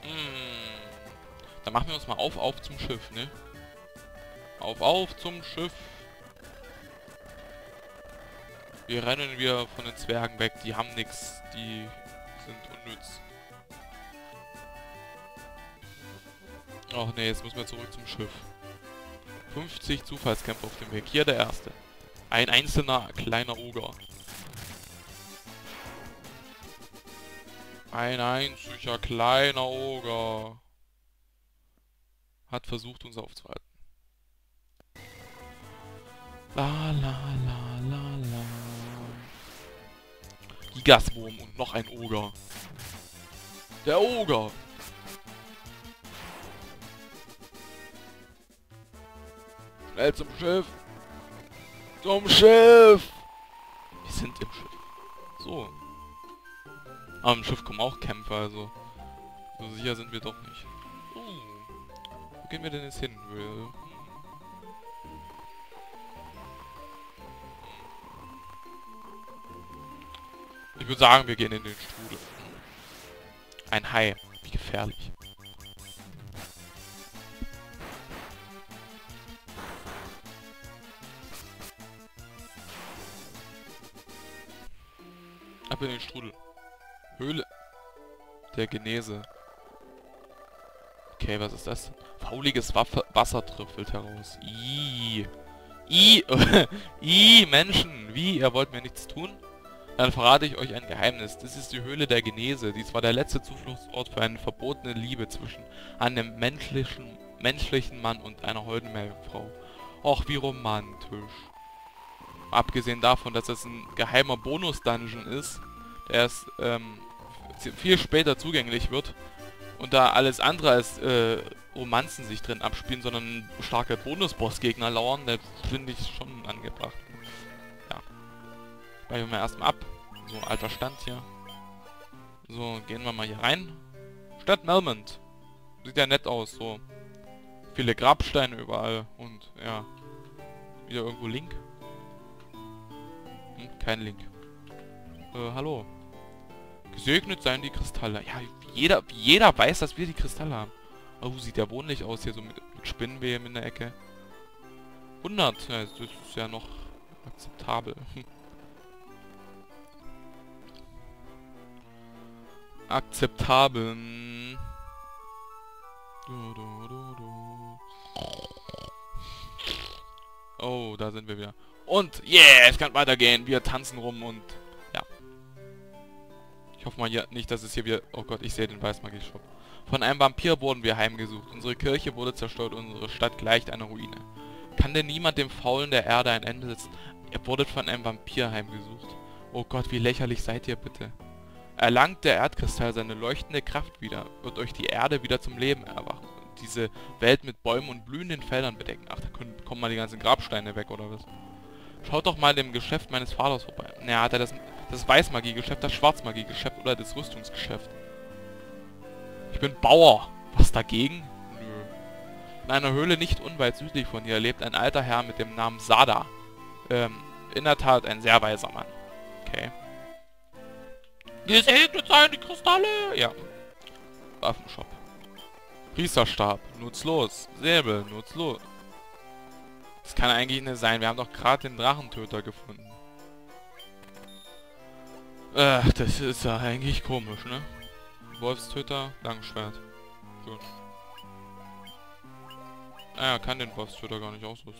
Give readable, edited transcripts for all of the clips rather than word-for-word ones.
Dann machen wir uns mal auf zum Schiff, ne? Auf zum Schiff. Wir rennen wir von den Zwergen weg. Die haben nichts. Die sind unnütz. Ach ne, jetzt müssen wir zurück zum Schiff. 50 Zufallskämpfer auf dem Weg. Hier der erste. Ein einzelner kleiner Oger. Ein einziger kleiner Oger hat versucht, uns aufzuhalten. La la la la la. Gigaswurm und noch ein Oger. Der Oger. Schnell zum Schiff. Zum Schiff. Wir sind im Schiff. So. Aber im Schiff kommen auch Kämpfer, also. So sicher sind wir doch nicht. Wo gehen wir denn jetzt hin? Ich würde sagen, wir gehen in den Strudel. Ein Hai. Wie gefährlich. Ab in den Strudel. Höhle der Genese. Okay, was ist das? Fauliges Wasser tröpfelt heraus. Ih. Ih, Menschen. Wie? Ihr wollt mir nichts tun? Dann verrate ich euch ein Geheimnis. Das ist die Höhle der Genese. Dies war der letzte Zufluchtsort für eine verbotene Liebe zwischen einem menschlichen Mann und einer holden Meerjungfrau. Och, wie romantisch. Abgesehen davon, dass es ein geheimer Bonus-Dungeon ist, der erst viel später zugänglich wird und da alles andere als Romanzen sich drin abspielen, sondern starke Bonus-Boss-Gegner lauern, das finde ich schon angebracht. Ja. Speichern wir erstmal ab. So, alter Stand hier. So, gehen wir mal hier rein. Stadt Melmond. Sieht ja nett aus, so. Viele Grabsteine überall und ja. Wieder irgendwo Link. Kein Link. Hallo. Gesegnet seien die Kristalle. Ja, jeder weiß, dass wir die Kristalle haben. Oh, sieht ja wohnlich aus hier, so mit Spinnenweben in der Ecke. 100. Ja, das ist ja noch akzeptabel. Akzeptabel. Oh, da sind wir wieder. Und, yeah, es kann weitergehen. Wir tanzen rum und, ja. Ich hoffe mal hier nicht, dass es hier wieder... Oh Gott, ich sehe den Weißmagie-Shop. Von einem Vampir wurden wir heimgesucht. Unsere Kirche wurde zerstört, unsere Stadt gleicht einer Ruine. Kann denn niemand dem Faulen der Erde ein Ende setzen? Ihr wurdet von einem Vampir heimgesucht. Oh Gott, wie lächerlich seid ihr bitte. Erlangt der Erdkristall seine leuchtende Kraft wieder, wird euch die Erde wieder zum Leben erwachen. Und diese Welt mit Bäumen und blühenden Feldern bedecken. Ach, da kommen mal die ganzen Grabsteine weg, oder was? Schaut doch mal dem Geschäft meines Vaters vorbei. Naja, hat er das Weißmagie-Geschäft, das Schwarzmagie-Geschäft oder das Rüstungsgeschäft? Ich bin Bauer. Was dagegen? Nö. In einer Höhle nicht unweit südlich von hier lebt ein alter Herr mit dem Namen Sada. In der Tat ein sehr weiser Mann. Okay. Gesegnet seien die Kristalle! Ja. Waffenshop. Priesterstab. Nutzlos. Säbel. Nutzlos. Das kann eigentlich nicht sein. Wir haben doch gerade den Drachentöter gefunden. Das ist ja eigentlich komisch, ne? Wolfstöter, Langschwert. Gut. Naja, kann den Wolfstöter gar nicht ausrüsten.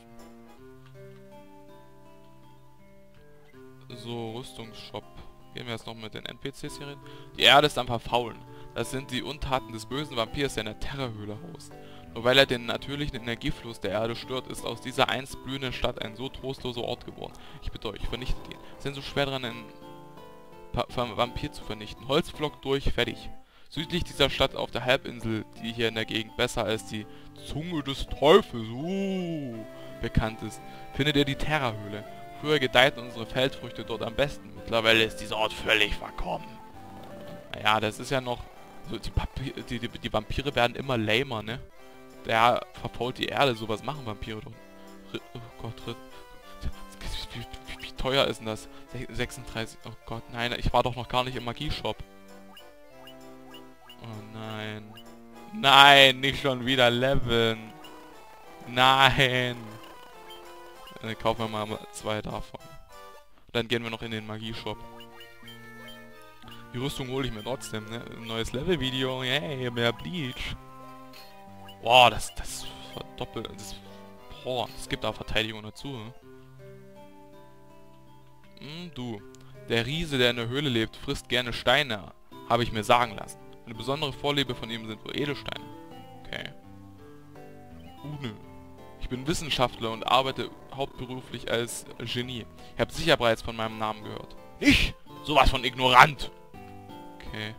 So, Rüstungsshop. Gehen wir jetzt noch mit den NPCs hier reden. Die Erde ist am Verfaulen. Das sind die Untaten des bösen Vampirs, der in der Terrorhöhle haust. Nur weil er den natürlichen Energiefluss der Erde stört, ist aus dieser einst blühenden Stadt ein so trostloser Ort geworden. Ich bitte euch, vernichtet ihn. Wir sind so schwer dran, einen Vampir zu vernichten. Holzpflock durch, fertig. Südlich dieser Stadt auf der Halbinsel, die hier in der Gegend besser als die Zunge des Teufels bekannt ist, findet ihr die Terrorhöhle. Früher gedeihten unsere Feldfrüchte dort am besten. Mittlerweile ist dieser Ort völlig verkommen. Naja, das ist ja noch... So, die Vampire werden immer lamer, ne? Der verfault die Erde, sowas machen Vampire doch. Oh Gott, wie teuer ist denn das? 36... Oh Gott, nein, ich war doch noch gar nicht im Magieshop. Oh nein. Nein, nicht schon wieder leveln. Nein. Kaufen wir mal 2 davon. Dann gehen wir noch in den Magie-Shop. Die Rüstung hole ich mir trotzdem, ne? Ein neues Level-Video. Yay, mehr Bleach. Boah, das verdoppelt. Das gibt da Verteidigung dazu, ne? Du. Der Riese, der in der Höhle lebt, frisst gerne Steine. Habe ich mir sagen lassen. Eine besondere Vorliebe von ihm sind wohl Edelsteine. Okay. Nö. Ich bin Wissenschaftler und arbeite hauptberuflich als Genie. Ich habe sicher bereits von meinem Namen gehört. Ich? Sowas von ignorant. Okay.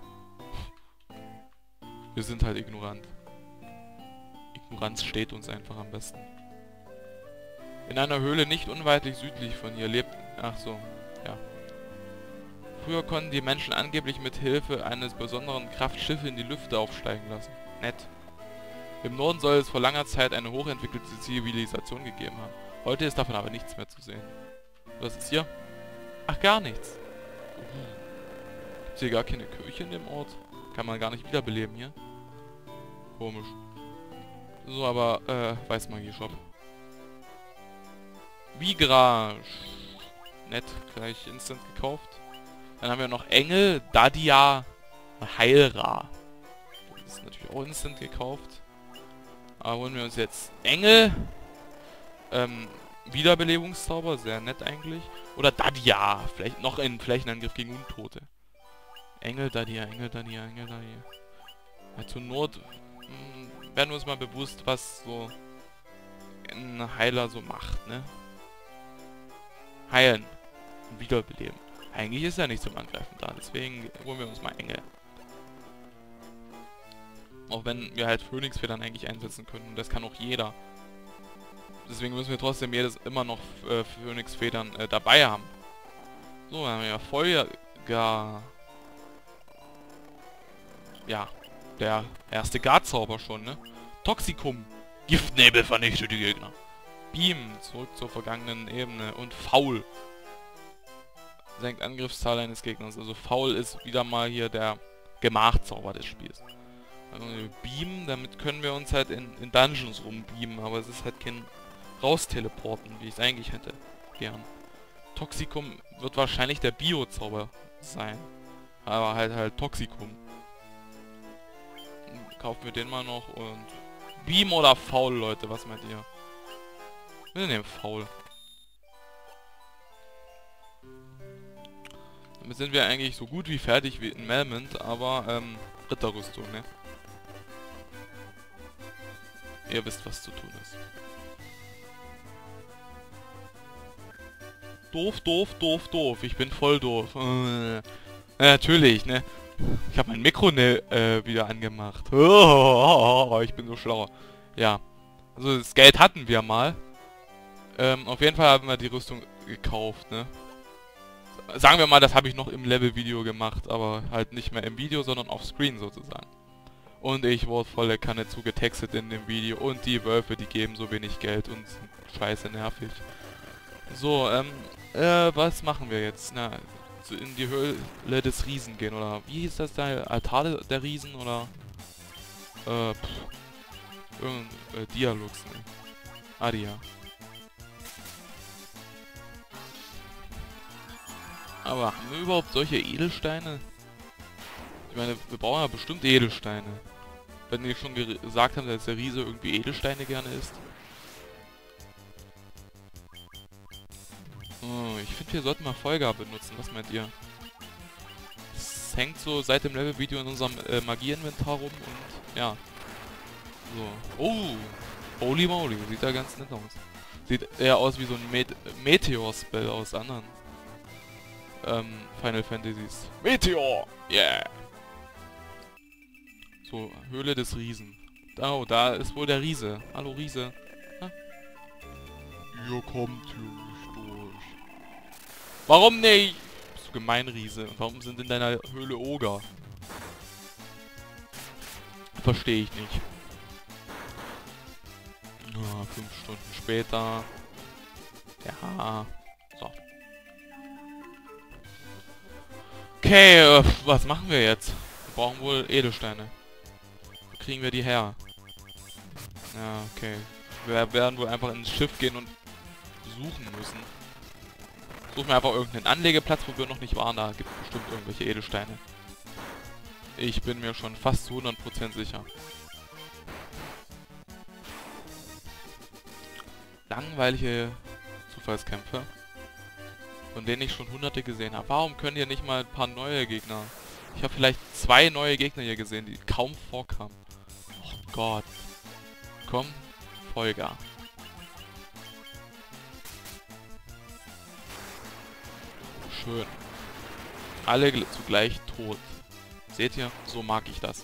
Wir sind halt ignorant. Ignoranz steht uns einfach am besten. In einer Höhle nicht unweit südlich von hier lebt... Ach so, ja. Früher konnten die Menschen angeblich mit Hilfe eines besonderen Kraftschiffe in die Lüfte aufsteigen lassen. Nett. Im Norden soll es vor langer Zeit eine hochentwickelte Zivilisation gegeben haben. Heute ist davon aber nichts mehr zu sehen. Was ist hier? Ach, gar nichts. Gibt's hier gar keine Kirche in dem Ort? Kann man gar nicht wiederbeleben hier? Komisch. So, aber, Weißmagie-Shop. Vigrage. Nett, gleich instant gekauft. Dann haben wir noch Engel, Dadia, Heilra. Das ist natürlich auch instant gekauft. Aber holen wir uns jetzt Engel. Wiederbelebungszauber, sehr nett eigentlich. Oder Dadia, vielleicht noch ein Flächenangriff gegen Untote. Engel, Dadia, Engel, Dadia, Engel, Dadia. Ja, zur Not werden wir uns mal bewusst, was so ein Heiler so macht, ne? Heilen und wiederbeleben. Eigentlich ist er nicht zum Angreifen da, deswegen holen wir uns mal Engel. Auch wenn wir halt Phönixfedern eigentlich einsetzen können, das kann auch jeder. Deswegen müssen wir trotzdem immer noch Phönixfedern dabei haben. So, dann haben wir ja Feuer... Ja, der erste Garzauber schon, ne? Toxikum. Giftnebel vernichtet die Gegner. Beam, zurück zur vergangenen Ebene. Und Faul. Senkt Angriffszahl eines Gegners. Also Faul ist wieder mal hier der Gemachzauber des Spiels. Also Beam, damit können wir uns halt in Dungeons rumbeamen, aber es ist halt kein Rausteleporten, wie ich es eigentlich hätte. Gern. Toxikum wird wahrscheinlich der Bio-Zauber sein. Aber halt Toxikum. Kaufen wir den mal noch und... Beam oder Faul, Leute, was meint ihr? Wir nehmen Faul. Damit sind wir eigentlich so gut wie fertig wie in Melmond, aber Ritterrüstung, ne? Ihr wisst, was zu tun ist. Doof, doof, doof, doof. Ich bin voll doof. Natürlich, ne? Ich habe mein Mikro wieder angemacht. Oh, ich bin so schlau. Ja. Also das Geld hatten wir mal. Auf jeden Fall haben wir die Rüstung gekauft, ne? Sagen wir mal, das habe ich noch im Level-Video gemacht, aber halt nicht mehr im Video, sondern auf Screen sozusagen. Und ich wurde volle Kanne zugetextet in dem Video. Und die Wölfe, die geben so wenig Geld und sind scheiße nervig. So, was machen wir jetzt? Na, in die Höhle des Riesen gehen, oder wie hieß das da? Altar der Riesen, oder? Dialux, ne? Adia. Aber haben wir überhaupt solche Edelsteine? Ich meine, wir brauchen ja bestimmt Edelsteine. Wenn die schon gesagt haben, dass der Riese irgendwie Edelsteine gerne isst. Oh, ich finde, wir sollten mal Vollgabe benutzen. Was meint ihr? Das hängt so seit dem Level-Video in unserem Magie-Inventar rum und ja. So. Oh! Holy moly, sieht da ganz nett aus. Sieht eher aus wie so ein Meteor-Spell aus anderen Final Fantasies. Meteor! Yeah! So, Höhle des Riesen. Oh, da ist wohl der Riese. Hallo Riese. Ha? Ihr kommt hier nicht durch. Warum nicht? Bist du gemein, Riese? Und warum sind in deiner Höhle Oger? Verstehe ich nicht. Ja, 5 Stunden später. Ja. So. Okay, was machen wir jetzt? Wir brauchen wohl Edelsteine. kriegen wir die her? Ja, okay. Wir werden wohl einfach ins Schiff gehen und suchen müssen. Suchen wir einfach irgendeinen Anlegeplatz, wo wir noch nicht waren. Da gibt es bestimmt irgendwelche Edelsteine. Ich bin mir schon fast zu 100% sicher. Langweilige Zufallskämpfe, von denen ich schon hunderte gesehen habe. Warum können hier nicht mal ein paar neue Gegner? Ich habe vielleicht 2 neue Gegner hier gesehen, die kaum vorkamen. Oh Gott. Komm, Folger. Schön. Alle zugleich tot. Seht ihr? So mag ich das.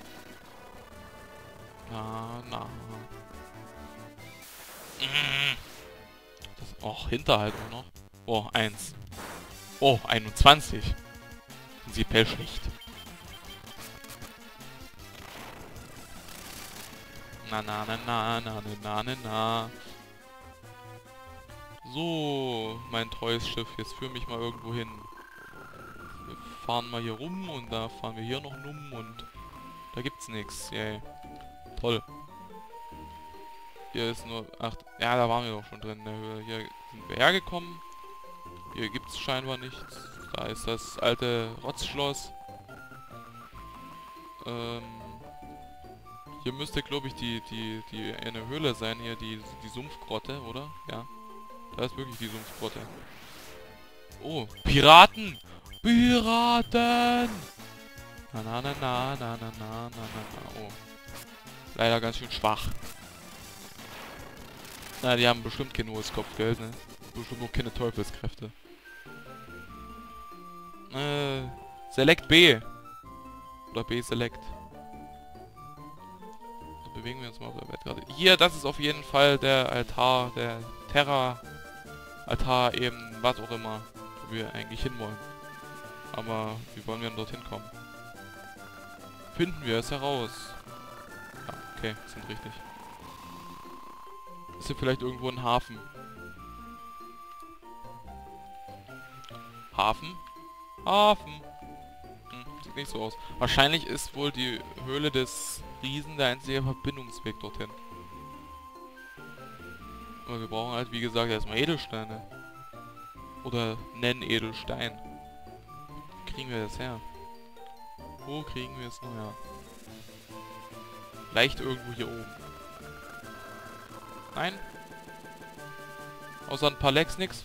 Na, na. Das, och, Hinterhalt auch noch. Oh, 1. Oh, 21. Prinzipiell schlecht. Na, na, na, na, na, na, na, na. So, mein treues Schiff, jetzt führ mich mal irgendwo hin. Wir fahren mal hier rum und da fahren wir hier noch rum und da gibt's nichts. Yay. Toll. Hier ist nur... Ach, ja, da waren wir doch schon drin in der Höhle. Hier sind wir hergekommen. Hier gibt's scheinbar nichts. Da ist das alte Rotzschloss. Hier müsste, glaube ich, die eine Höhle sein. Hier, die Sumpfgrotte, oder? Ja. Da ist wirklich die Sumpfgrotte. Oh, Piraten! Piraten! Na na na na na na na na na. Oh. Leider ganz schön schwach. Na, die haben bestimmt kein hohes Kopfgeld, ne? Bestimmt noch keine Teufelskräfte. Select B. Oder B Select. So, bewegen wir uns mal auf der Weltkarte. Hier, das ist auf jeden Fall der Altar, der Terra-Altar eben, was auch immer, wo wir eigentlich hinwollen. Aber wie wollen wir denn dorthin kommen? Finden wir es heraus. Ja, okay, sind richtig. Ist hier vielleicht irgendwo ein Hafen? Hafen? Hafen! Sieht nicht so aus. Wahrscheinlich ist wohl die Höhle des Riesen der einzige Verbindungsweg dorthin. Aber wir brauchen halt, wie gesagt, erstmal Edelsteine. Oder Nenn-Edelstein. Wo kriegen wir das her? Wo kriegen wir es noch her? Vielleicht irgendwo hier oben. Nein? Außer ein paar Lecks nix?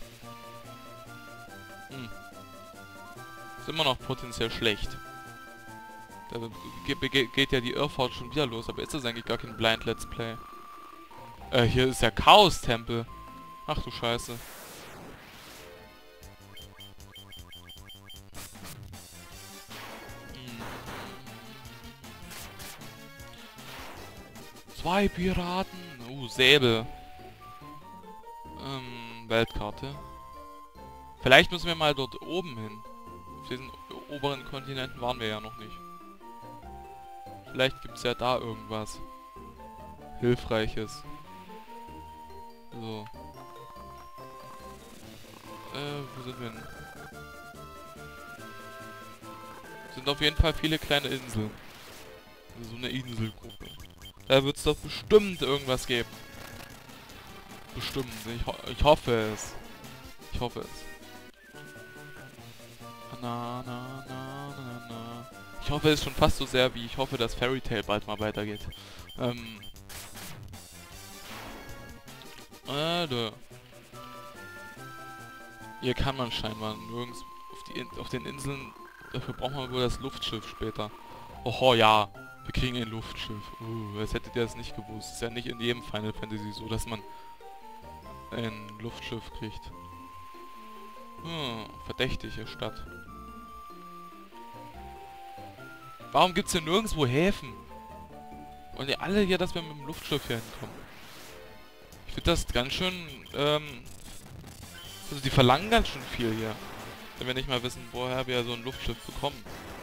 Ist immer noch potenziell schlecht. Da geht ja die Irrfahrt schon wieder los, aber ist das eigentlich gar kein Blind Let's Play? Hier ist der Chaos-Tempel. Ach du Scheiße. Zwei Piraten. Säbel. Weltkarte. Vielleicht müssen wir mal dort oben hin. Auf diesen oberen Kontinenten waren wir ja noch nicht. Vielleicht gibt es ja da irgendwas Hilfreiches. So. Wo sind wir denn? Sind auf jeden Fall viele kleine Inseln. So eine Inselgruppe. Da wird es doch bestimmt irgendwas geben. Bestimmt. Ich hoffe es. Ich hoffe es. Na, na, na, na, na. Ich hoffe es schon fast so sehr, wie ich hoffe, dass Fairy Tail bald mal weitergeht. Hier kann man scheinbar nirgends auf den Inseln. Dafür braucht man wohl das Luftschiff später. Oho, ja. Wir kriegen ein Luftschiff. Als hättet ihr das nicht gewusst. Ist ja nicht in jedem Final Fantasy so, dass man ein Luftschiff kriegt. Verdächtige Stadt. Warum gibt's hier nirgendwo Häfen? Wollen die alle hier, dass wir mit dem Luftschiff hier hinkommen? Ich finde das ganz schön, also die verlangen ganz schön viel hier. Wenn wir nicht mal wissen, woher wir so ein Luftschiff bekommen.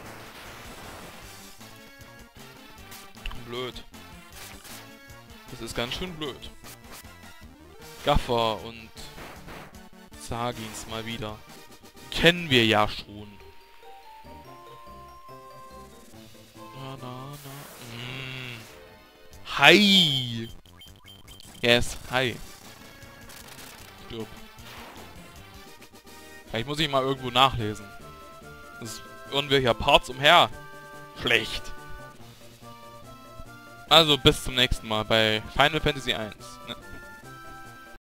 Blöd. Das ist ganz schön blöd. Gaffer und Sagins mal wieder. Kennen wir ja schon. Na, na, na. Hi! Yes, hi. Stirb. Vielleicht muss ich mal irgendwo nachlesen. Das irren wir hier Parts umher. Schlecht. Also bis zum nächsten Mal bei Final Fantasy 1. Ne?